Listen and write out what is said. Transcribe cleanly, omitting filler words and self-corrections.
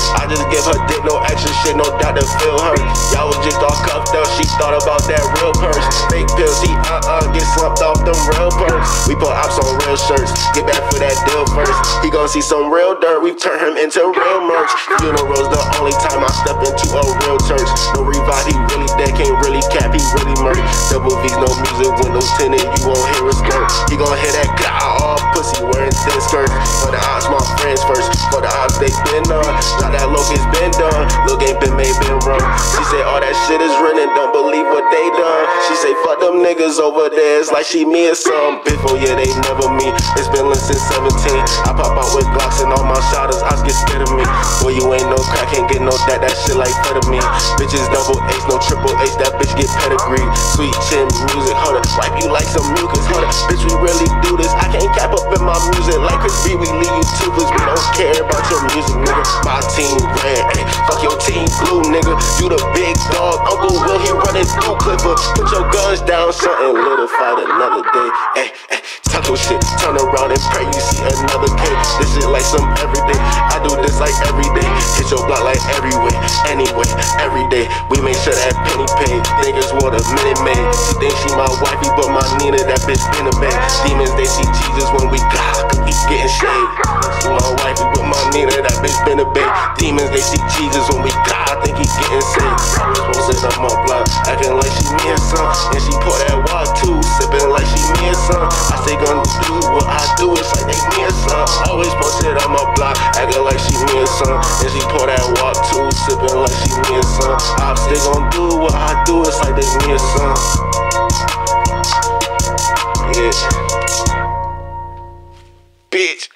I just give her dick, no extra shit, no doubt to feel her. Y'all was just all cuffed up, she thought about that real purse. Fake pills, he get slumped off them real perks. We put ops on real shirts, get back for that deal first. He gon' see some real dirt, we turn him into real merch. Funeral's the only time I step into a real church. No revive, he really dead, can't really cap, he really murk. Double V's, no music, windows tinted, you won't hear a skirt. He gon' hear that all pussy wearing thin skirts. For the ops, my friends first. For the ops, they been on. Shot that locust been done. Look ain't been made, been wrong. She say all that shit is written, don't believe what they done. She say fuck them niggas over there, it's like she me or some. Before, yeah, they never me. It's been lit since 17. I pop out with Glocks and all my shotters, ops get scared of me. Boy, you ain't no crack, can't get no that shit like me. Bitches double H, no triple H, that bitch get pedigree. Sweet chin music, hold up, wipe you like some mucus, hold up. Bitch, we really do this, I can't cap up in my music. Like Chris B, we leave you toothless, we don't care about your music, nigga. My team red, ay, fuck your team blue, nigga. You the big dog, Uncle Will, he running through Clipper. Put your guns down, something little, fight another day. Ay, ay, talk your shit, turn around and pray you see another cake. This shit like some everyday, I do this like every day. Hit your block like everywhere, anyway, every day. We make sure that penny paid, niggas want a minute made. She think she my wifey, but my Nina, that bitch been a bag. Demons, they see Jesus when we we getting shade. She my wifey, but my Nina, that bitch been a bag. Demons, they see Jesus when we I think he getting saved. Always posted on my block, acting like she me and son. And she pour that water too, sipping like she me and son. I say gonna do what I do, it's like they me and son. Always posted on my block, acting like she me and son. And she pour that water too, sipping like she me and son. I say gonna do what I do, it's like they me and son. Yeah. Bitch.